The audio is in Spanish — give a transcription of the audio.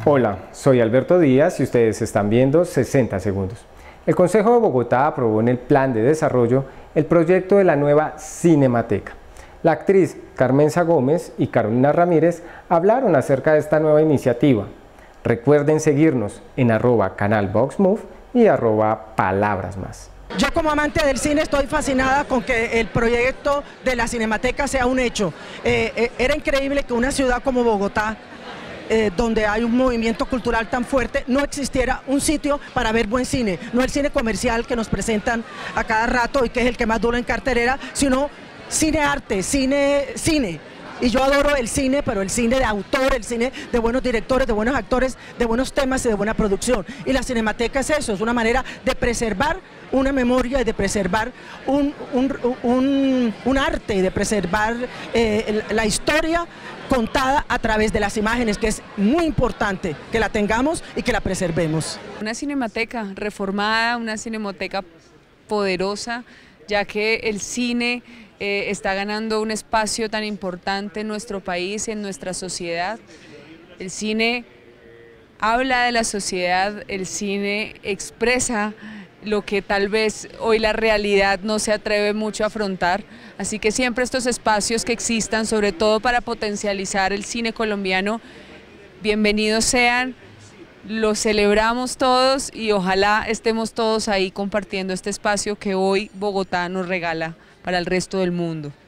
Hola, soy Alberto Díaz y ustedes están viendo 60 segundos. El Consejo de Bogotá aprobó en el Plan de Desarrollo el proyecto de la nueva Cinemateca. La actriz Carmenza Gómez y Carolina Ramírez hablaron acerca de esta nueva iniciativa. Recuerden seguirnos en @canalvoxmove y @palabrasmás. Yo como amante del cine estoy fascinada con que el proyecto de la Cinemateca sea un hecho. Era increíble que una ciudad como Bogotá, donde hay un movimiento cultural tan fuerte, no existiera un sitio para ver buen cine, no el cine comercial que nos presentan a cada rato y que es el que más dura en cartelera, sino cine arte, cine. Y yo adoro el cine, pero el cine de autor, el cine de buenos directores, de buenos actores, de buenos temas y de buena producción. Y la Cinemateca es eso, es una manera de preservar una memoria y de preservar un arte, de preservar la historia contada a través de las imágenes, que es muy importante que la tengamos y que la preservemos. Una cinemateca reformada, una cinemateca poderosa, ya que el cine está ganando un espacio tan importante en nuestro país, en nuestra sociedad. El cine habla de la sociedad, el cine expresa lo que tal vez hoy la realidad no se atreve mucho a afrontar, así que siempre estos espacios que existan, sobre todo para potencializar el cine colombiano, bienvenidos sean, los celebramos todos y ojalá estemos todos ahí compartiendo este espacio que hoy Bogotá nos regala para el resto del mundo.